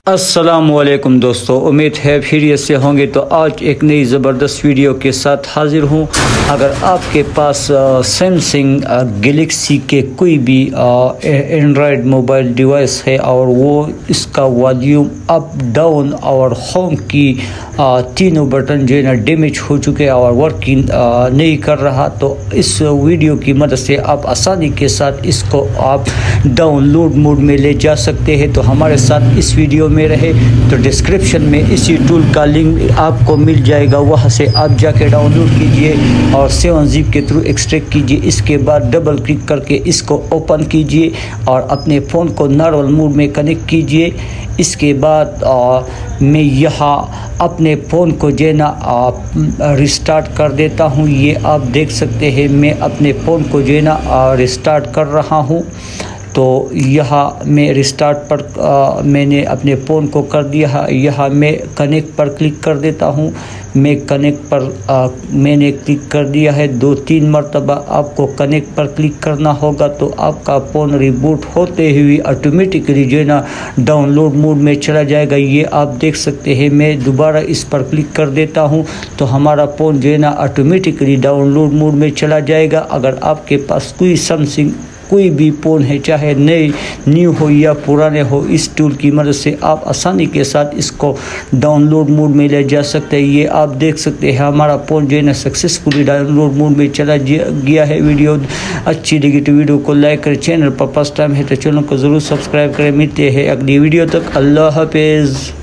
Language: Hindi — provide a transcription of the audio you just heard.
अस्सलामुअलैकुम दोस्तों, उम्मीद है खैरियत से होंगे। तो आज एक नई ज़बरदस्त वीडियो के साथ हाज़िर हूँ। अगर आपके पास सैमसंग गैलेक्सी के कोई भी एंड्रॉयड मोबाइल डिवाइस है और वो इसका वॉल्यूम अप डाउन और होम की तीनों बटन जो है ना डैमेज हो चुके और वर्किंग नहीं कर रहा, तो इस वीडियो की मदद से आप आसानी के साथ इसको आप डाउनलोड मोड में ले जा सकते हैं। तो हमारे साथ इस वीडियो में रहे। तो डिस्क्रिप्शन में इसी टूल का लिंक आपको मिल जाएगा, वहाँ से आप जाके डाउनलोड कीजिए और 7zip के थ्रू एक्सट्रैक्ट कीजिए। इसके बाद डबल क्लिक करके इसको ओपन कीजिए और अपने फ़ोन को नॉर्मल मोड में कनेक्ट कीजिए। इसके बाद मैं यहाँ अपने फ़ोन को जो है ना रिस्टार्ट कर देता हूँ। ये आप देख सकते हैं, मैं अपने फ़ोन को जो है ना रिस्टार्ट कर रहा हूँ। तो यहाँ मैं रिस्टार्ट पर मैंने अपने फ़ोन को कर दिया। यहाँ मैं कनेक्ट पर क्लिक कर देता हूँ। मैं कनेक्ट पर मैंने क्लिक कर दिया है। 2-3 मरतबा आपको कनेक्ट पर क्लिक करना होगा, तो आपका फ़ोन रिबूट होते हुए ऑटोमेटिकली जो है ना डाउनलोड मोड में चला जाएगा। ये आप देख सकते हैं। मैं दोबारा इस पर क्लिक कर देता हूँ तो हमारा फ़ोन जो है ना ऑटोमेटिकली डाउनलोड मोड में चला जाएगा। अगर आपके पास कोई भी फ़ोन है, चाहे नए न्यू हो या पुराने हो, इस टूल की मदद से आप आसानी के साथ इसको डाउनलोड मोड में ले जा सकते हैं। ये आप देख सकते हैं, हमारा फ़ोन जो है ना सक्सेसफुली डाउनलोड मोड में चला गया है। वीडियो अच्छी लगी तो वीडियो को लाइक करें। चैनल पर फर्स्ट टाइम है तो चैनल को ज़रूर सब्सक्राइब करें। मिलते हैं अगली वीडियो तक। अल्लाह हाफिज़।